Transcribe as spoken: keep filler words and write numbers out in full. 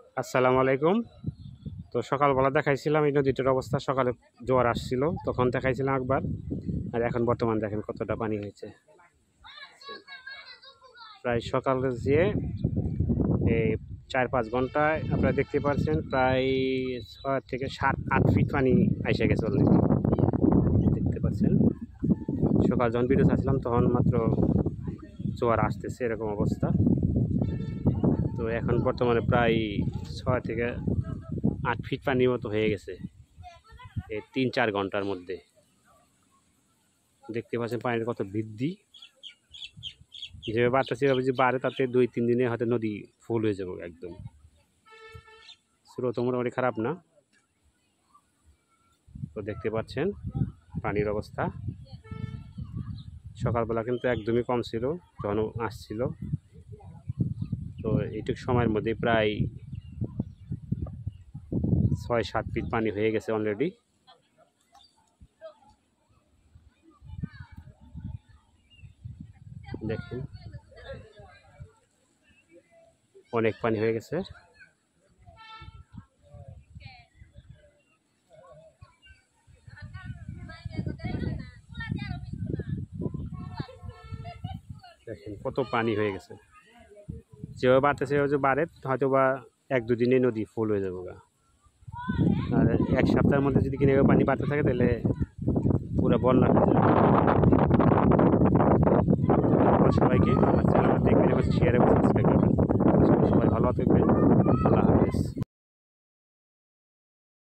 আসসালামু আলাইকুম। তো সকালবেলা দেখাইছিলাম এই নদীটার অবস্থা, সকালে জোয়ার আসছিল তখন দেখাইছিলাম একবার। আর এখন বর্তমান দেখেন কতটা পানি হয়েছে। প্রায় সকালে যেয়ে এই চার পাঁচ ঘন্টায় আপনারা দেখতে পাচ্ছেন প্রায় ছয় থেকে সাত আট ফিট পানি এসে গেছে অলরেডি। দেখতে পাচ্ছেন সকাল যখন ভিডিও ছাড়ছিলাম তখন মাত্র জোয়ার আসতেছে এরকম অবস্থা। তো এখন বর্তমানে প্রায় ছয় থেকে আট ফিট পানির মতো হয়ে গেছে এই তিন চার ঘন্টার মধ্যে। দেখতে পাচ্ছেন পানির কত বৃদ্ধি, যেভাবে বাড়তেছে এভাবে যদি বাড়ে তাতে দুই তিন দিনে হয়তো নদী ফুল হয়ে যাবে একদম। স্রোত মোটামুটি খারাপ না। তো দেখতে পাচ্ছেন পানির অবস্থা। সকালবেলা কিন্তু একদমই কম ছিল যখন আসছিল। তো এইটুক সময়ের মধ্যে প্রায় ছয় সাত ফিট পানি হয়ে গেছে অলরেডি। দেখেন অনেক পানি হয়ে গেছে। দেখেন কত পানি হয়ে গেছে, যেভাবে বাড়তেছে যে বাড়ে হয়তো বা এক দুদিনে নদী ফুল হয়ে যাবে গা। আর এক সপ্তাহের মধ্যে যদি কিনে পানি বাড়তে থাকে তাহলে পুরো বন্যা হয়ে যাবে। সবাইকে আমার চ্যানেল দেখবেন এবং শেয়ার এবং সাবস্ক্রাইব করবেন। সবাই ভালো থাকবেন। আল্লাহ হাফেজ।